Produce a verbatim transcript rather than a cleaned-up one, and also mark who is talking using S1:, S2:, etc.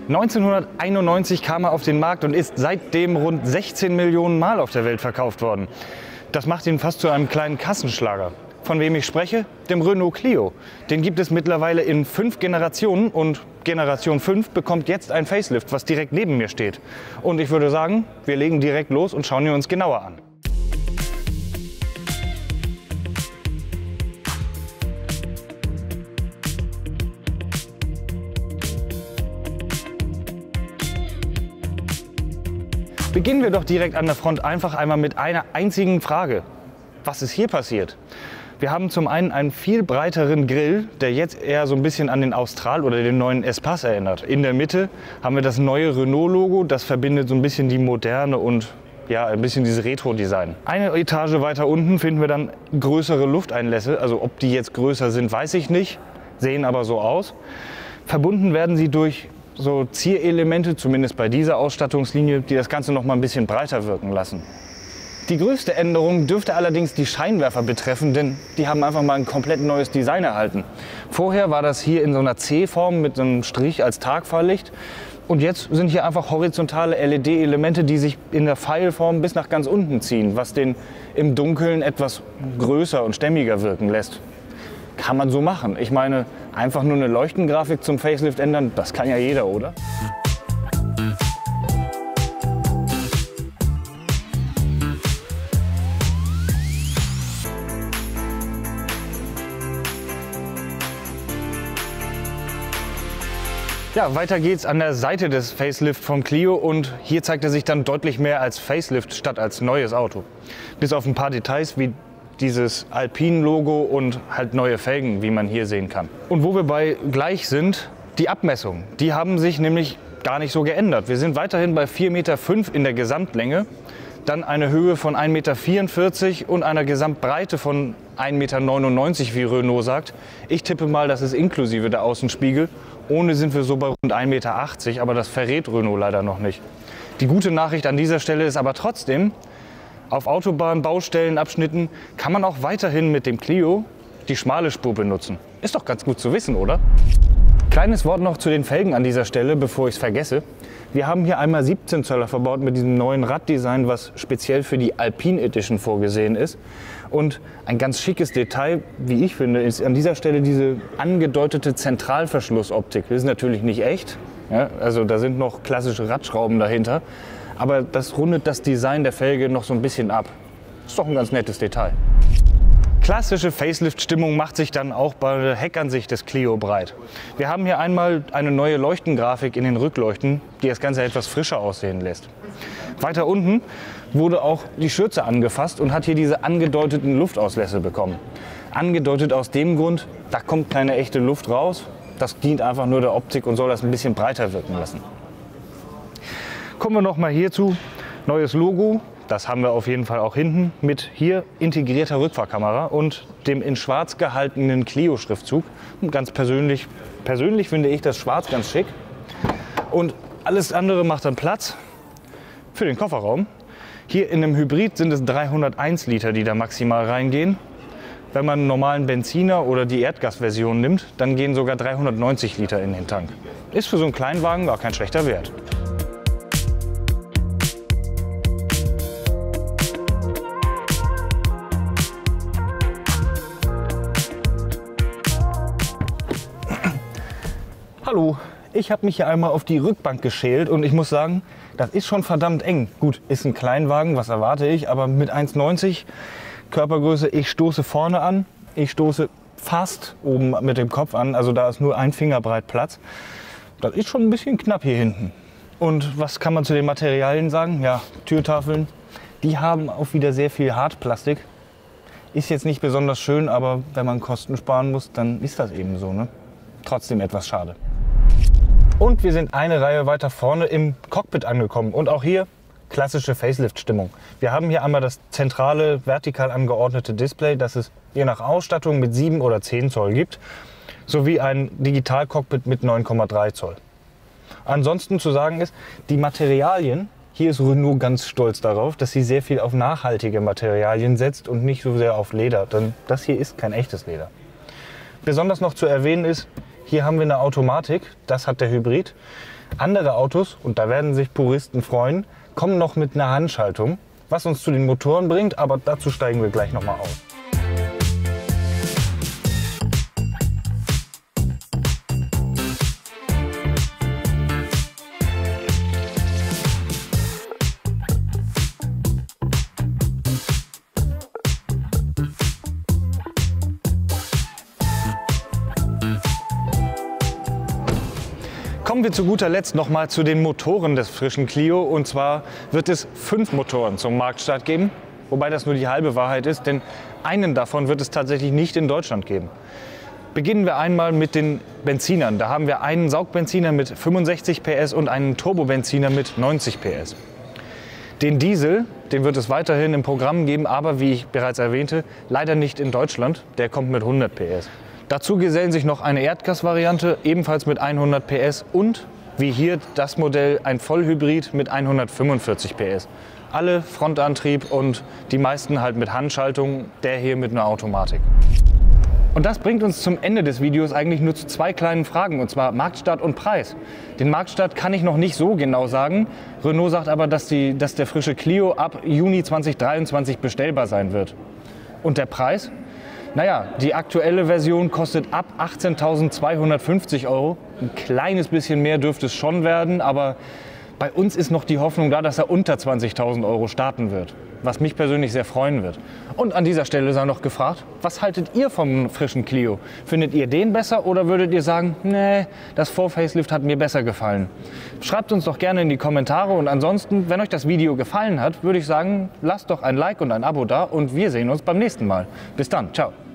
S1: neunzehnhunderteinundneunzig kam er auf den Markt und ist seitdem rund sechzehn Millionen Mal auf der Welt verkauft worden. Das macht ihn fast zu einem kleinen Kassenschlager. Von wem ich spreche? Dem Renault Clio. Den gibt es mittlerweile in fünf Generationen und Generation fünf bekommt jetzt ein Facelift, was direkt neben mir steht. Und ich würde sagen, wir legen direkt los und schauen ihn uns genauer an. Beginnen wir doch direkt an der Front einfach einmal mit einer einzigen Frage. Was ist hier passiert? Wir haben zum einen einen viel breiteren Grill, der jetzt eher so ein bisschen an den Austral oder den neuen Espace erinnert. In der Mitte haben wir das neue Renault-Logo, das verbindet so ein bisschen die Moderne und ja, ein bisschen dieses Retro-Design. Eine Etage weiter unten finden wir dann größere Lufteinlässe. Also ob die jetzt größer sind, weiß ich nicht, sehen aber so aus. Verbunden werden sie durch so Zierelemente, zumindest bei dieser Ausstattungslinie, die das Ganze noch mal ein bisschen breiter wirken lassen. Die größte Änderung dürfte allerdings die Scheinwerfer betreffen, denn die haben einfach mal ein komplett neues Design erhalten. Vorher war das hier in so einer C-Form mit so einem Strich als Tagfahrlicht und jetzt sind hier einfach horizontale L E D-Elemente, die sich in der Pfeilform bis nach ganz unten ziehen, was den im Dunkeln etwas größer und stämmiger wirken lässt. Kann man so machen. Ich meine, einfach nur eine Leuchtengrafik zum Facelift ändern, das kann ja jeder, oder? Ja, weiter geht's an der Seite des Facelift vom Clio und hier zeigt er sich dann deutlich mehr als Facelift statt als neues Auto. Bis auf ein paar Details wie dieses Alpine-Logo und halt neue Felgen, wie man hier sehen kann. Und wo wir bei gleich sind, die Abmessungen. Die haben sich nämlich gar nicht so geändert. Wir sind weiterhin bei vier Komma fünf Meter in der Gesamtlänge, dann eine Höhe von ein Komma vierundvierzig Meter und einer Gesamtbreite von ein Komma neunundneunzig Meter, wie Renault sagt. Ich tippe mal, das ist inklusive der Außenspiegel. Ohne sind wir so bei rund ein Komma achtzig Meter, aber das verrät Renault leider noch nicht. Die gute Nachricht an dieser Stelle ist aber trotzdem, auf Autobahn, Baustellenabschnitten kann man auch weiterhin mit dem Clio die schmale Spur benutzen. Ist doch ganz gut zu wissen, oder? Kleines Wort noch zu den Felgen an dieser Stelle, bevor ich es vergesse. Wir haben hier einmal siebzehn Zöller verbaut mit diesem neuen Raddesign, was speziell für die Alpine Edition vorgesehen ist. Und ein ganz schickes Detail, wie ich finde, ist an dieser Stelle diese angedeutete Zentralverschlussoptik. Das ist natürlich nicht echt, ja, also da sind noch klassische Radschrauben dahinter. Aber das rundet das Design der Felge noch so ein bisschen ab. Ist doch ein ganz nettes Detail. Klassische Facelift-Stimmung macht sich dann auch bei der Heckansicht des Clio breit. Wir haben hier einmal eine neue Leuchtengrafik in den Rückleuchten, die das Ganze etwas frischer aussehen lässt. Weiter unten wurde auch die Schürze angefasst und hat hier diese angedeuteten Luftauslässe bekommen. Angedeutet aus dem Grund, da kommt keine echte Luft raus. Das dient einfach nur der Optik und soll das ein bisschen breiter wirken lassen. Kommen wir noch mal hierzu. Neues Logo, das haben wir auf jeden Fall auch hinten mit hier integrierter Rückfahrkamera und dem in schwarz gehaltenen Clio-Schriftzug. Ganz persönlich, persönlich finde ich das Schwarz ganz schick. Und alles andere macht dann Platz für den Kofferraum. Hier in einem Hybrid sind es dreihunderteins Liter, die da maximal reingehen. Wenn man einen normalen Benziner oder die Erdgasversion nimmt, dann gehen sogar dreihundertneunzig Liter in den Tank. Ist für so einen Kleinwagen gar kein schlechter Wert. Hallo, ich habe mich hier einmal auf die Rückbank geschält und ich muss sagen, das ist schon verdammt eng. Gut, ist ein Kleinwagen, was erwarte ich, aber mit eins neunzig Körpergröße, ich stoße vorne an, ich stoße fast oben mit dem Kopf an, also da ist nur ein Finger breit Platz. Das ist schon ein bisschen knapp hier hinten. Und was kann man zu den Materialien sagen? Ja, Türtafeln, die haben auch wieder sehr viel Hartplastik. Ist jetzt nicht besonders schön, aber wenn man Kosten sparen muss, dann ist das eben so, ne? Trotzdem etwas schade. Und wir sind eine Reihe weiter vorne im Cockpit angekommen. Und auch hier klassische Facelift-Stimmung. Wir haben hier einmal das zentrale, vertikal angeordnete Display, das es je nach Ausstattung mit sieben oder zehn Zoll gibt, sowie ein Digital-Cockpit mit neun Komma drei Zoll. Ansonsten zu sagen ist, die Materialien, hier ist Renault ganz stolz darauf, dass sie sehr viel auf nachhaltige Materialien setzt und nicht so sehr auf Leder. Denn das hier ist kein echtes Leder. Besonders noch zu erwähnen ist, hier haben wir eine Automatik, das hat der Hybrid. Andere Autos, und da werden sich Puristen freuen, kommen noch mit einer Handschaltung, was uns zu den Motoren bringt, aber dazu steigen wir gleich nochmal aus. Kommen wir zu guter Letzt noch mal zu den Motoren des frischen Clio. Und zwar wird es fünf Motoren zum Marktstart geben, wobei das nur die halbe Wahrheit ist, denn einen davon wird es tatsächlich nicht in Deutschland geben. Beginnen wir einmal mit den Benzinern. Da haben wir einen Saugbenziner mit fünfundsechzig P S und einen Turbobenziner mit neunzig P S. Den Diesel, den wird es weiterhin im Programm geben, aber wie ich bereits erwähnte, leider nicht in Deutschland. Der kommt mit hundert P S. Dazu gesellen sich noch eine Erdgasvariante, ebenfalls mit hundert P S und, wie hier das Modell, ein Vollhybrid mit hundertfünfundvierzig P S. Alle Frontantrieb und die meisten halt mit Handschaltung, der hier mit einer Automatik. Und das bringt uns zum Ende des Videos eigentlich nur zu zwei kleinen Fragen, und zwar Marktstart und Preis. Den Marktstart kann ich noch nicht so genau sagen. Renault sagt aber, dass, die, dass der frische Clio ab Juni zweitausenddreiundzwanzig bestellbar sein wird. Und der Preis? Naja, die aktuelle Version kostet ab achtzehntausendzweihundertfünfzig Euro. Ein kleines bisschen mehr dürfte es schon werden, aber bei uns ist noch die Hoffnung da, dass er unter zwanzigtausend Euro starten wird, was mich persönlich sehr freuen wird. Und an dieser Stelle sei noch gefragt, was haltet ihr vom frischen Clio? Findet ihr den besser oder würdet ihr sagen, nee, das Vor-Facelift hat mir besser gefallen? Schreibt uns doch gerne in die Kommentare und ansonsten, wenn euch das Video gefallen hat, würde ich sagen, lasst doch ein Like und ein Abo da und wir sehen uns beim nächsten Mal. Bis dann, ciao.